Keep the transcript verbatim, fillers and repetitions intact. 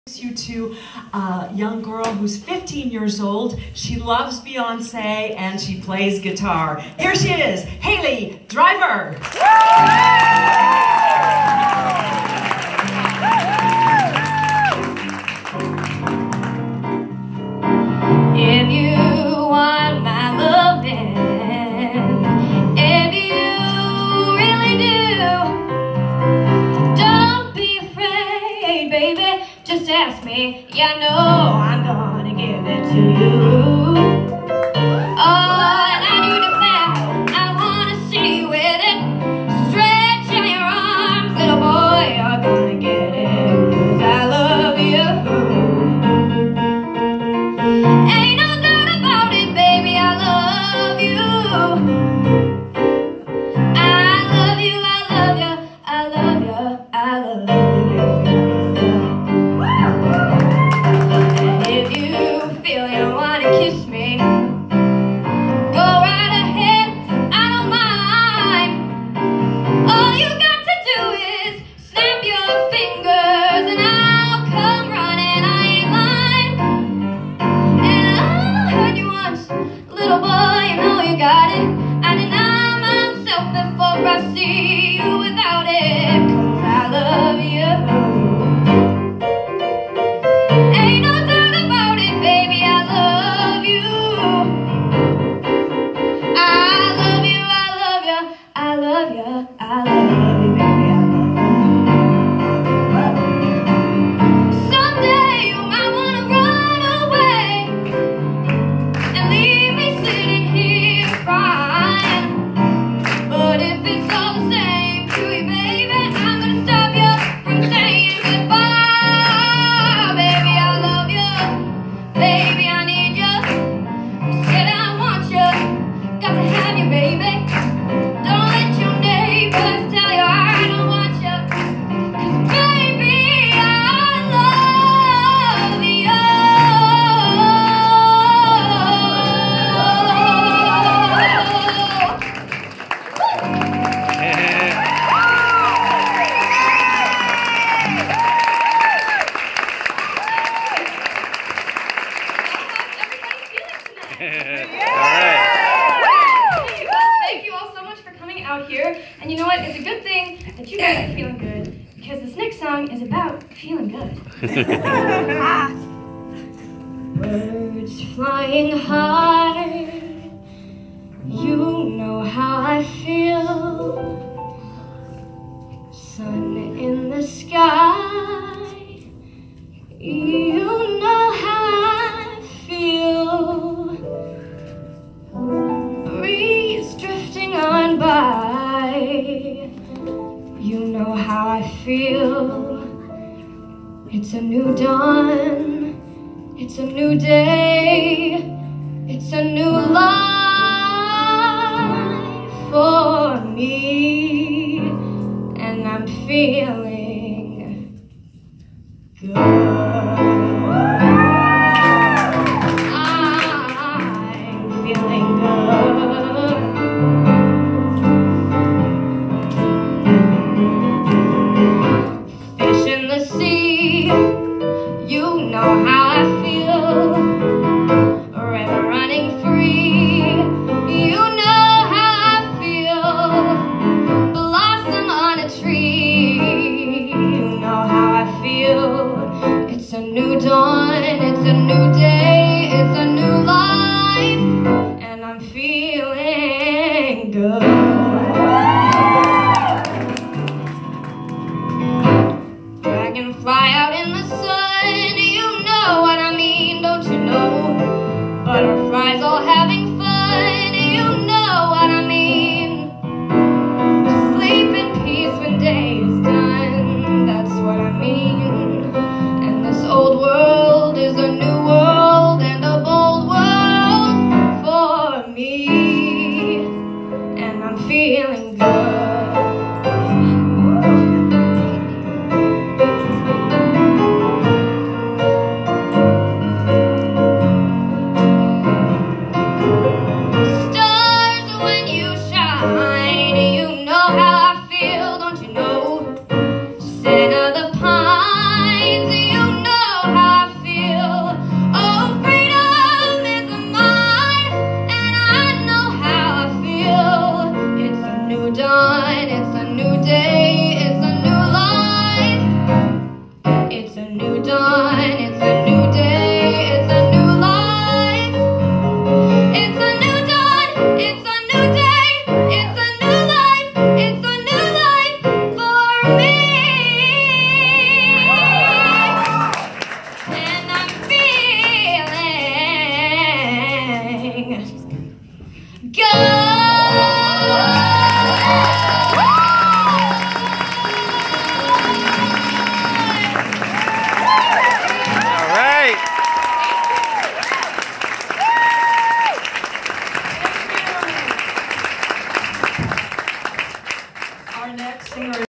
You to a young girl who's fifteen years old. She loves Beyonce and she plays guitar. Here she is, Hailey Driver. If you want my loving, if you really do, don't be afraid, baby. Just ask me, yeah, no, I'm gonna give it to you. Oh, and I do declare, I wanna see you with it. Stretch out your arms, little boy, you're gonna get it. 'Cause I love you. Ain't no doubt about it, baby, I love you. I love you, I love you, I love you, I love you, baby. Kiss me, go right ahead, I don't mind. All you got to do is snap your fingers and I'll come running, I ain't lying. And I heard you once, little boy, you know you got it. I deny myself before I see you without it, 'cause I love you. Ain't no doubt about it, baby, I love you. I love you, I love you, I love you, I love you, baby, I love you. Someday you might wanna run away and leave me sitting here crying. But if it's all the same to you, baby, I'm gonna stop you from saying goodbye. Baby, I love you, baby, I need you. Said I want you, got to have you, baby. Don't let your neighbors tell you I don't want you. 'Cause baby, I love you. Thank you all so much for coming out here. And you know what? It's a good thing that you guys are feeling good, because this next song is about feeling good. Birds flying high, you know how I feel. Sun in the sky, you know how I feel. Breeze drifting on by, you know how I feel. It's a new dawn, it's a new day, it's a new life for me, and I'm feeling good. It's a new dawn, it's a new day, it's a new life, and I'm feeling good. Dragonfly out in the sun, you know what I mean, don't you know? Butterflies all having fun, you know what I mean. Sleep in peace when day is done, that's what I mean. This old world is a new world and a bold world for me, and I'm feeling good. done.